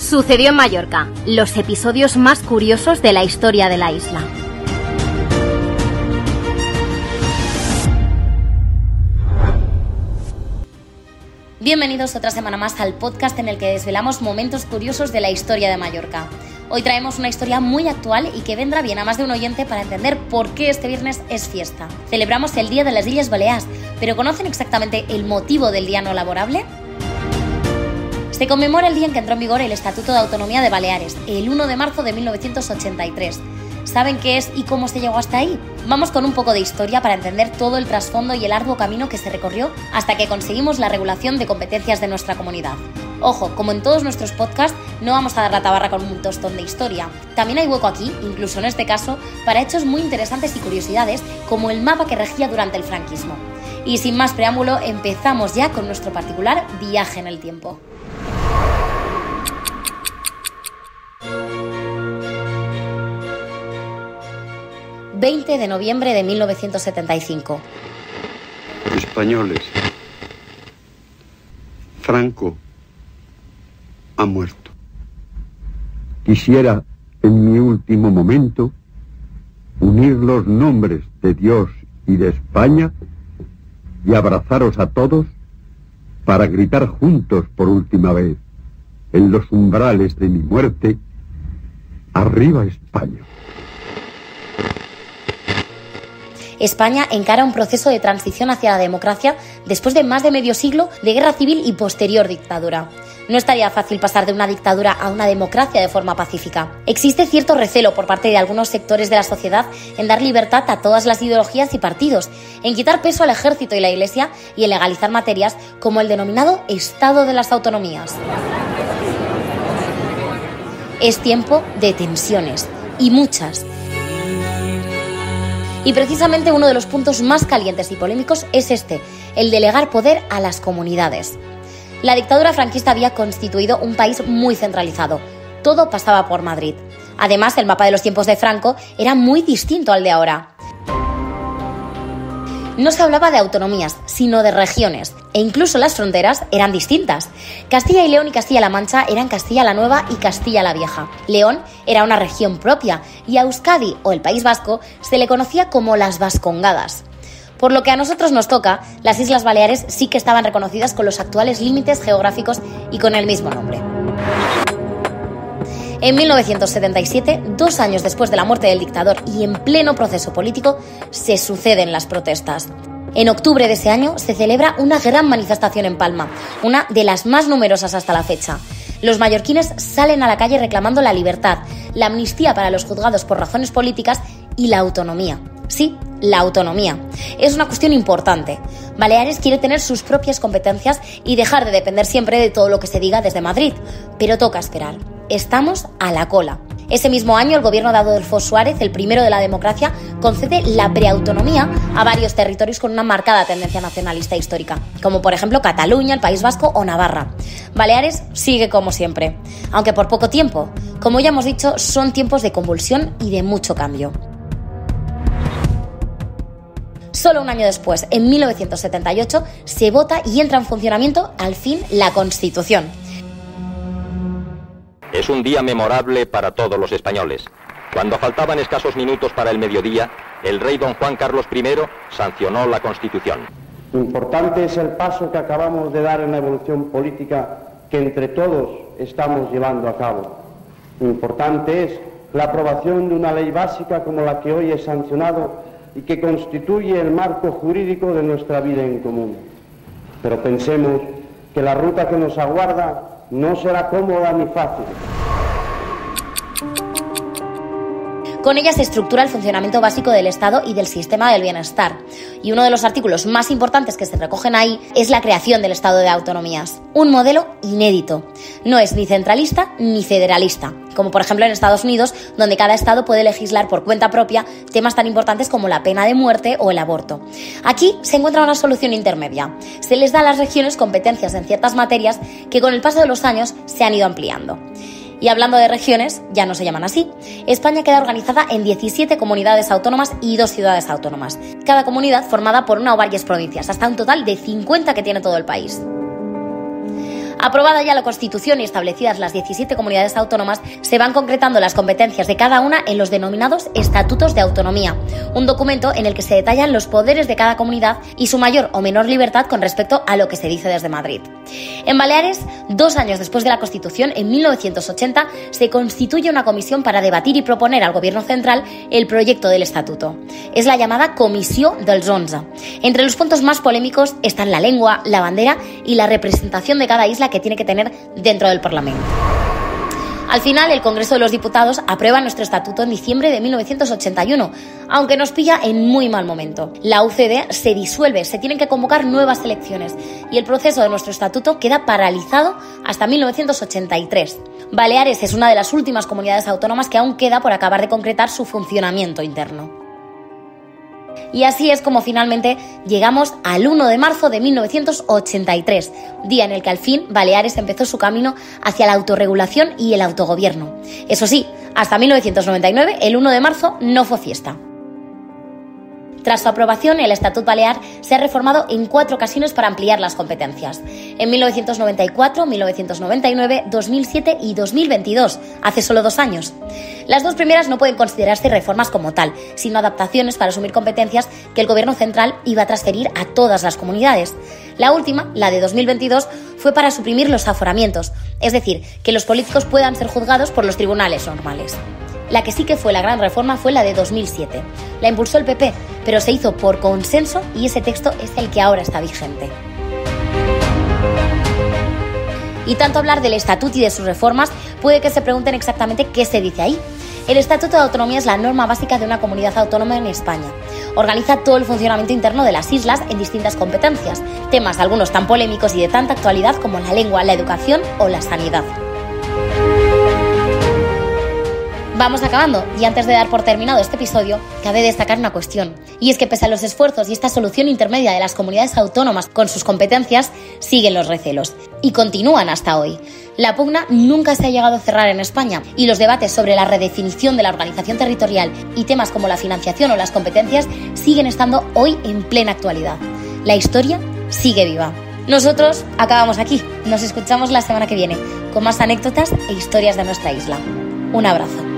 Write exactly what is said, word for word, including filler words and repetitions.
Sucedió en Mallorca, los episodios más curiosos de la historia de la isla. Bienvenidos otra semana más al podcast en el que desvelamos momentos curiosos de la historia de Mallorca. Hoy traemos una historia muy actual y que vendrá bien a más de un oyente para entender por qué este viernes es fiesta. Celebramos el Día de las Illes Balears, pero ¿conocen exactamente el motivo del día no laborable? Se conmemora el día en que entró en vigor el Estatuto de Autonomía de Baleares, el uno de marzo de mil novecientos ochenta y tres. ¿Saben qué es y cómo se llegó hasta ahí? Vamos con un poco de historia para entender todo el trasfondo y el arduo camino que se recorrió hasta que conseguimos la regulación de competencias de nuestra comunidad. Ojo, como en todos nuestros podcasts, no vamos a dar la tabarra con un tostón de historia. También hay hueco aquí, incluso en este caso, para hechos muy interesantes y curiosidades, como el mapa que regía durante el franquismo. Y sin más preámbulo, empezamos ya con nuestro particular viaje en el tiempo. veinte de noviembre de mil novecientos setenta y cinco. Españoles, Franco ha muerto. Quisiera, en mi último momento, unir los nombres de Dios y de España y abrazaros a todos para gritar juntos por última vez, en los umbrales de mi muerte, ¡arriba España! España encara un proceso de transición hacia la democracia después de más de medio siglo de guerra civil y posterior dictadura. No estaría fácil pasar de una dictadura a una democracia de forma pacífica. Existe cierto recelo por parte de algunos sectores de la sociedad en dar libertad a todas las ideologías y partidos, en quitar peso al ejército y la Iglesia y en legalizar materias como el denominado Estado de las Autonomías. Es tiempo de tensiones, y muchas. Y precisamente uno de los puntos más calientes y polémicos es este, el delegar poder a las comunidades. La dictadura franquista había constituido un país muy centralizado. Todo pasaba por Madrid. Además, el mapa de los tiempos de Franco era muy distinto al de ahora. No se hablaba de autonomías, sino de regiones, e incluso las fronteras eran distintas. Castilla y León y Castilla-La Mancha eran Castilla la Nueva y Castilla la Vieja. León era una región propia y a Euskadi o el País Vasco se le conocía como las Vascongadas. Por lo que a nosotros nos toca, las Islas Baleares sí que estaban reconocidas con los actuales límites geográficos y con el mismo nombre. En mil novecientos setenta y siete, dos años después de la muerte del dictador y en pleno proceso político, se suceden las protestas. En octubre de ese año se celebra una gran manifestación en Palma, una de las más numerosas hasta la fecha. Los mallorquines salen a la calle reclamando la libertad, la amnistía para los juzgados por razones políticas y la autonomía. Sí, la autonomía. Es una cuestión importante. Baleares quiere tener sus propias competencias y dejar de depender siempre de todo lo que se diga desde Madrid. Pero toca esperar. Estamos a la cola. Ese mismo año, el gobierno de Adolfo Suárez, el primero de la democracia, concede la preautonomía a varios territorios con una marcada tendencia nacionalista histórica, como por ejemplo Cataluña, el País Vasco o Navarra. Baleares sigue como siempre, aunque por poco tiempo. Como ya hemos dicho, son tiempos de convulsión y de mucho cambio. Solo un año después, en mil novecientos setenta y ocho, se vota y entra en funcionamiento, al fin, la Constitución. Es un día memorable para todos los españoles. Cuando faltaban escasos minutos para el mediodía, el rey don Juan Carlos primero sancionó la Constitución. Importante es el paso que acabamos de dar en la evolución política que entre todos estamos llevando a cabo. Importante es la aprobación de una ley básica como la que hoy he sancionado y que constituye el marco jurídico de nuestra vida en común. Pero pensemos que la ruta que nos aguarda no será cómoda ni fácil. Con ella se estructura el funcionamiento básico del Estado y del sistema del bienestar. Y uno de los artículos más importantes que se recogen ahí es la creación del Estado de Autonomías. Un modelo inédito. No es ni centralista ni federalista, como por ejemplo en Estados Unidos, donde cada estado puede legislar por cuenta propia temas tan importantes como la pena de muerte o el aborto. Aquí se encuentra una solución intermedia. Se les da a las regiones competencias en ciertas materias que con el paso de los años se han ido ampliando. Y hablando de regiones, ya no se llaman así. España queda organizada en diecisiete comunidades autónomas y dos ciudades autónomas. Cada comunidad formada por una o varias provincias, hasta un total de cincuenta que tiene todo el país. Aprobada ya la Constitución y establecidas las diecisiete comunidades autónomas, se van concretando las competencias de cada una en los denominados Estatutos de Autonomía, un documento en el que se detallan los poderes de cada comunidad y su mayor o menor libertad con respecto a lo que se dice desde Madrid. En Baleares, dos años después de la Constitución, en mil novecientos ochenta, se constituye una comisión para debatir y proponer al Gobierno central el proyecto del Estatuto. Es la llamada Comissió dels Onze. Entre los puntos más polémicos están la lengua, la bandera y la representación de cada isla que tiene que tener dentro del Parlamento. Al final, el Congreso de los Diputados aprueba nuestro estatuto en diciembre de mil novecientos ochenta y uno, aunque nos pilla en muy mal momento. La U C D se disuelve, se tienen que convocar nuevas elecciones y el proceso de nuestro estatuto queda paralizado hasta mil novecientos ochenta y tres. Baleares es una de las últimas comunidades autónomas que aún queda por acabar de concretar su funcionamiento interno. Y así es como finalmente llegamos al uno de marzo de mil novecientos ochenta y tres, día en el que al fin Baleares empezó su camino hacia la autorregulación y el autogobierno. Eso sí, hasta mil novecientos noventa y nueve, el uno de marzo no fue fiesta. Tras su aprobación, el Estatut Balear se ha reformado en cuatro ocasiones para ampliar las competencias. En mil novecientos noventa y cuatro, mil novecientos noventa y nueve, dos mil siete y dos mil veintidós, hace solo dos años. Las dos primeras no pueden considerarse reformas como tal, sino adaptaciones para asumir competencias que el Gobierno central iba a transferir a todas las comunidades. La última, la de dos mil veintidós, fue para suprimir los aforamientos, es decir, que los políticos puedan ser juzgados por los tribunales normales. La que sí que fue la gran reforma fue la de dos mil siete. La impulsó el P P, pero se hizo por consenso y ese texto es el que ahora está vigente. Y tanto hablar del Estatut y de sus reformas, puede que se pregunten exactamente qué se dice ahí. El Estatuto de Autonomía es la norma básica de una comunidad autónoma en España. Organiza todo el funcionamiento interno de las islas en distintas competencias, temas algunos tan polémicos y de tanta actualidad como la lengua, la educación o la sanidad. Vamos acabando, y antes de dar por terminado este episodio, cabe destacar una cuestión, y es que pese a los esfuerzos y esta solución intermedia de las comunidades autónomas con sus competencias, siguen los recelos, y continúan hasta hoy. La pugna nunca se ha llegado a cerrar en España, y los debates sobre la redefinición de la organización territorial y temas como la financiación o las competencias siguen estando hoy en plena actualidad. La historia sigue viva. Nosotros acabamos aquí, nos escuchamos la semana que viene, con más anécdotas e historias de nuestra isla. Un abrazo.